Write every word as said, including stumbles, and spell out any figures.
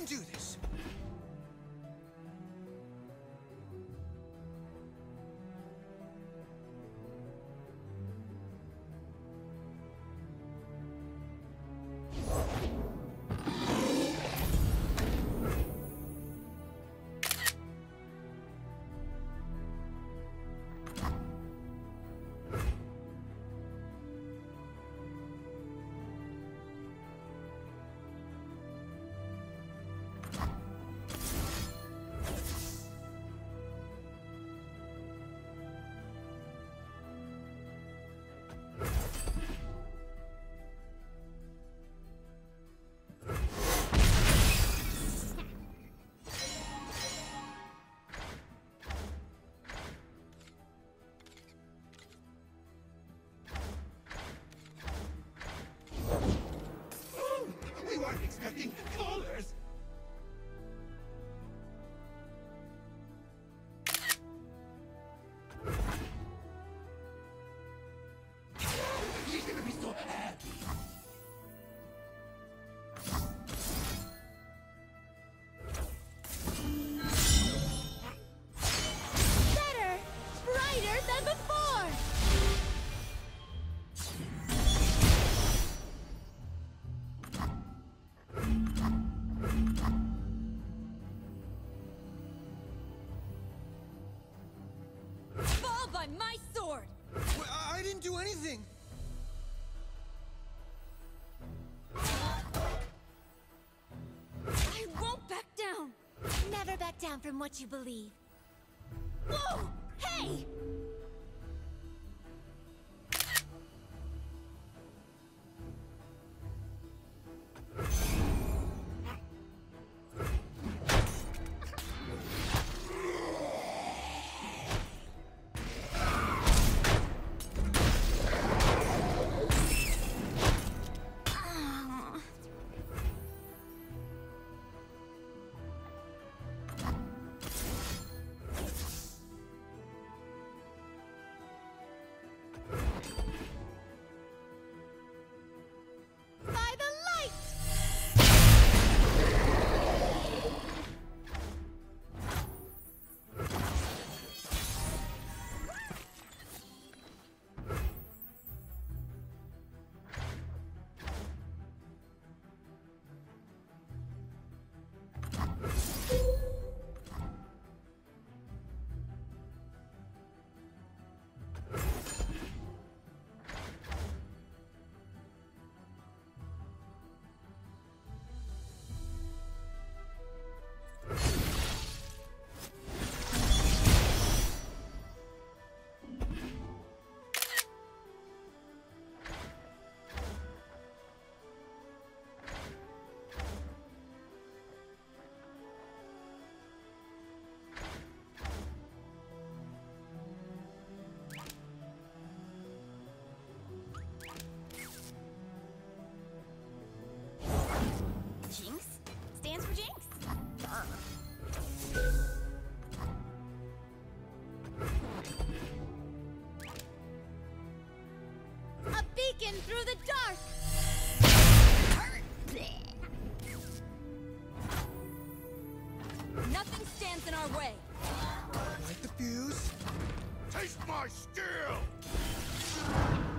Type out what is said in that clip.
can do this. Expecting callers. She's gonna be so happy. Better, brighter than before. Fall by my sword! Well, I I didn't do anything. I won't back down! Never back down from what you believe. Whoa! Hey! By the light! Jinx stands for Jinx. A beacon through the dark. Nothing stands in our way. Light the fuse. Taste my steel.